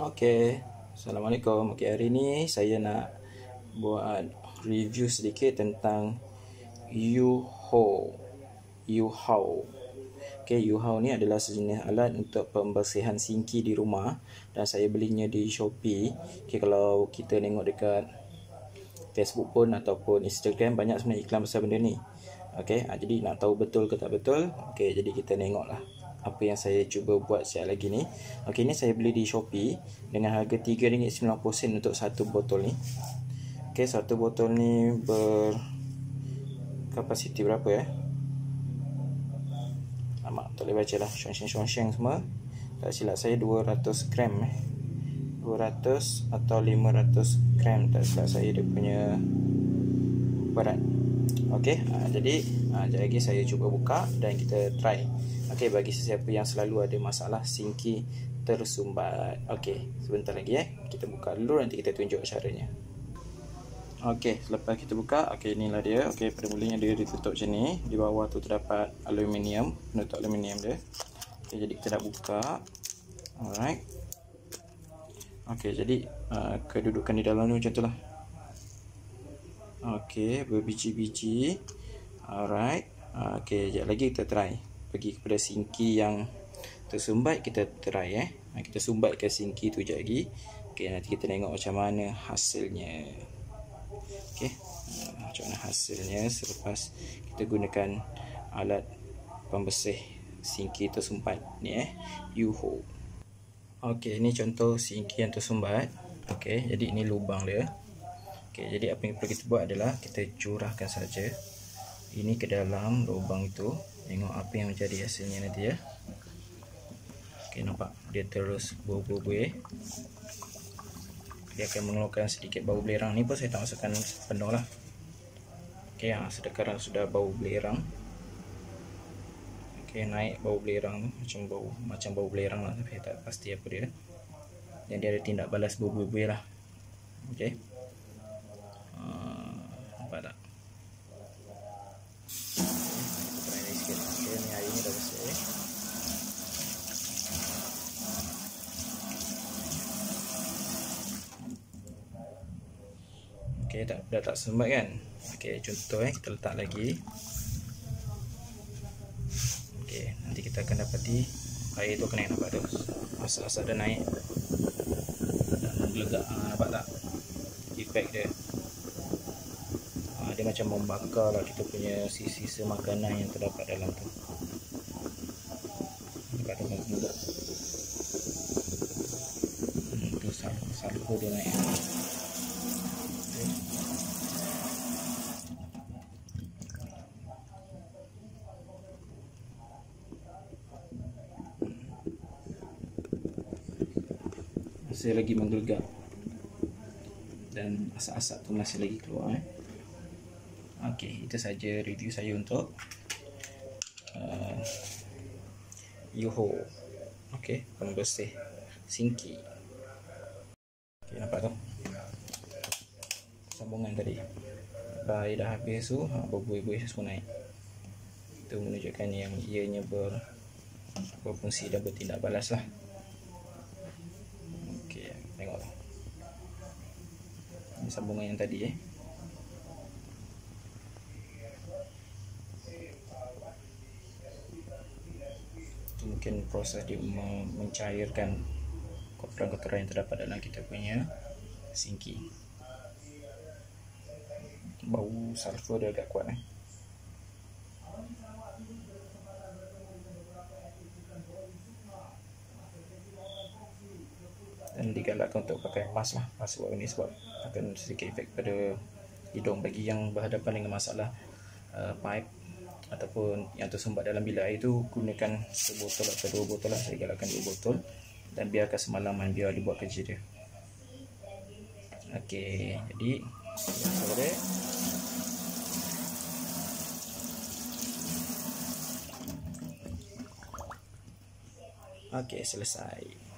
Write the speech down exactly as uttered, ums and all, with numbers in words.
Okey, Assalamualaikum. Okey, hari ni saya nak buat review sedikit tentang U-Ho. U-Ho. Okey, U-Ho ni adalah sejenis alat untuk pembersihan sinki di rumah dan saya belinya di Shopee. Okey, kalau kita tengok dekat Facebook pun ataupun Instagram banyak sebenarnya iklan pasal benda ni. Okey, jadi nak tahu betul ke tak betul? Okey, jadi kita tengoklah apa yang saya cuba buat siap lagi ni. Okey, ni saya beli di Shopee dengan harga tiga ringgit sembilan puluh sen untuk satu botol ni. Okey, satu botol ni berkapasiti berapa ya? Lama tak boleh baca lah. Shong-sheng-shong-sheng semua. Tak silap saya dua ratus gram eh. dua ratus atau lima ratus gram tak silap saya dia punya berat. Okey, ha, jadi ha, sekejap lagi saya cuba buka dan kita try. Okey, bagi sesiapa yang selalu ada masalah sinki tersumbat. Okey, sebentar lagi eh. Kita buka dulu nanti kita tunjuk caranya. Okey, selepas kita buka, okey inilah dia. Okey, pada mulanya dia ditutup macam ni. Di bawah tu terdapat aluminium, penutup aluminium dia. Okey, jadi kita dah buka. Alright. Okey, jadi uh, kedudukan di dalam ni macam tu lah. Okey, berbiji-biji. Alright. Okey, sekejap lagi kita try. Pergi kepada sinki yang tersumbat, kita try eh. Kita sumbatkan sinki tu sekejap lagi. Okey, nanti kita tengok macam mana hasilnya. Okey, macam mana hasilnya selepas kita gunakan alat pembersih sinki tersumbat ni eh, U-Ho. Okey, ini contoh sinki yang tersumbat. Okey, jadi ini lubang dia. Okey, jadi apa yang perlu kita buat adalah kita curahkan saja ini ke dalam lubang itu. Tengok apa yang menjadi hasilnya nanti ya. Okey, nampak dia terus buih-buih. Dia akan mengeluarkan sedikit bau belerang. Ni pun saya tak masukkan penuh lah. Okey, ha, sekarang sudah bau belerang. Okey, naik bau belerang tu macam bau macam bau belerang lah, tapi tak pasti apa dia. Dan dia ada tindak balas buih-buih lah. Okey. Uh, nampak tak? Kita try lagi sikit. Okey, ni air ni dah bersih. Okey, dah, dah tak sumbat kan? Okey, contoh eh, kita letak lagi. Okey, nanti kita akan dapati air tu kena nampak tu. Asap-asap dah naik. Dan menggelegak, ha, nampak tak? Efek dia. Ha, dia macam membakar lah kita punya sisa-sisa makanan yang terdapat dalam tu. Nampak tu menggelegak. Hmm, tu sulfur dia naik. Masih lagi menggelegak dan asap-asap tu masih lagi keluar eh. Okey, itu saja review saya untuk uh, U-Ho. Okey, pembersih sinki. Okey, nampak tu sambungan tadi. Dah air dah habis tu, ha, berbuih-buih semua naik. Itu menunjukkan yang ianya ber, berfungsi dan bertindak balas lah. Tengok tu. Ini sambungan yang tadi eh. Itu mungkin proses dia mencairkan kotoran-kotoran yang terdapat dalam kita punya sinki. Bau sulfur dia agak kuat eh. Dan digalakkan untuk pakai mask lah, mask buat ini sebab akan sedikit efek pada hidung. Bagi yang berhadapan dengan masalah uh, pipe ataupun yang tersumbat dalam bilik air tu, gunakan sebotol atau dua botol lah. Saya galakkan dua botol dan biarkan semalaman biar dibuat kerja dia. Okey, jadi sorry. Okey, selesai.